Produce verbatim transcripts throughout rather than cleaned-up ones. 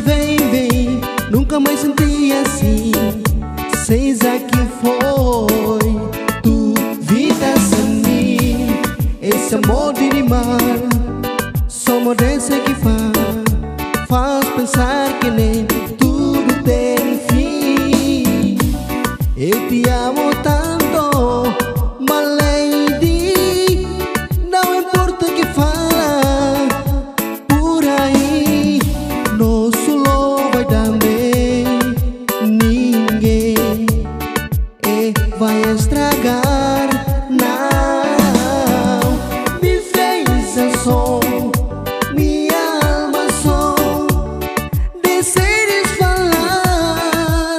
vem, vem, nunca mais senti assim. Seja que foi, tu vidas a mim. Esse amor de rimar, só modéstia que faz, faz pensar que nem tudo tem fim. Eu te amo tanto, my lady, não importa o que fala por aí, nosso love vai dar bem, ninguém e vai estragar, não. Me fez a som, minha alma som, desejes falar.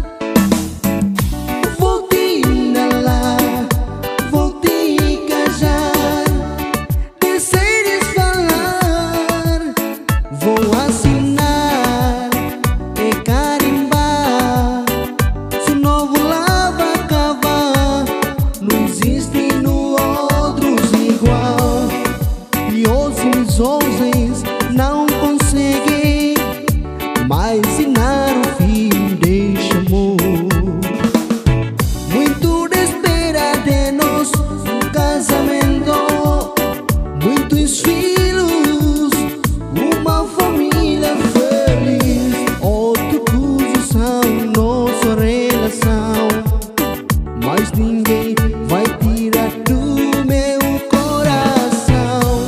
Vou te inalar, vou te casar, desejes falar. Vou assinar e carimbar, se o novo lá vai acabar. Não existe no outros igual. E hoje meus olhos não conseguem mais ensinar o fim deste amor. Muito de espera de nós, um casamento, muitos filhos, uma família feliz. Outro cujo são nossa relação, mas ninguém vai tirar do meu coração.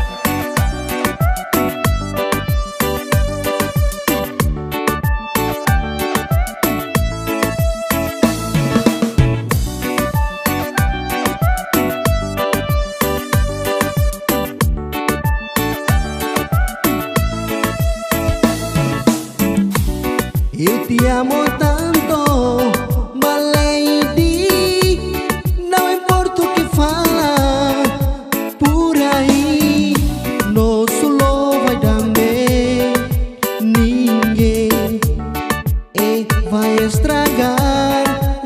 Eu te amo tanto, my lady, não importa o que fala por aí, nosso love vai dar bem, ninguém e vai estragar,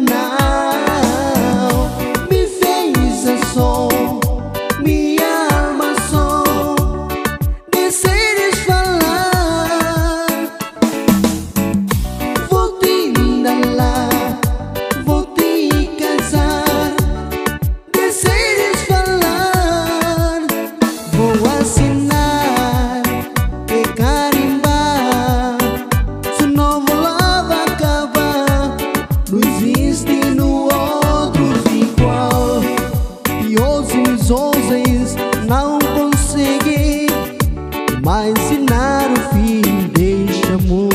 não. Me fez a som, minha alma som, desejes falar. Vou te inalar, vou te casar, desejes falar. Vou assinar e carimbar, se o novo lá vai acabar. Não existe no outro igual. E hoje meus olhos não conseguem mais ensinar o fim deste amor.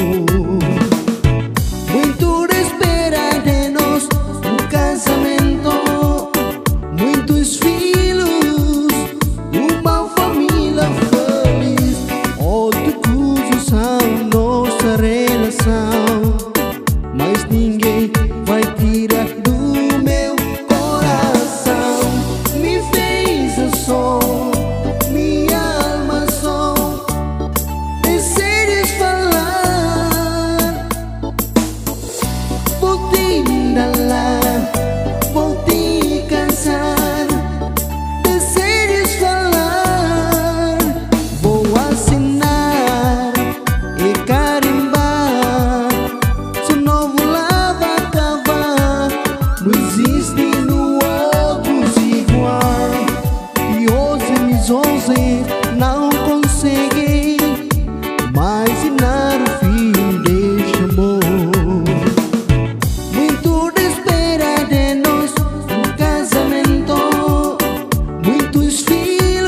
Muito de espera de nós, um casamento, muitos filhos, uma família feliz. Outro cujo são nossa relação, mas ninguém vai tirar do meu coração. Me fez a som, minha alma som, desejes falar. Vou te inalar, vou te casar, desejes falar. Vou assinar e carimbar, se o novo lá vai acabar. Não existe no outros igual. E hoje meus olhos não conseguem mais ensinar o fim deste amor. Muito de espera de nós, um casamento, muitos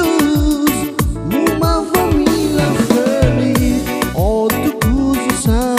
filhos, uma família feliz. Outro cujo são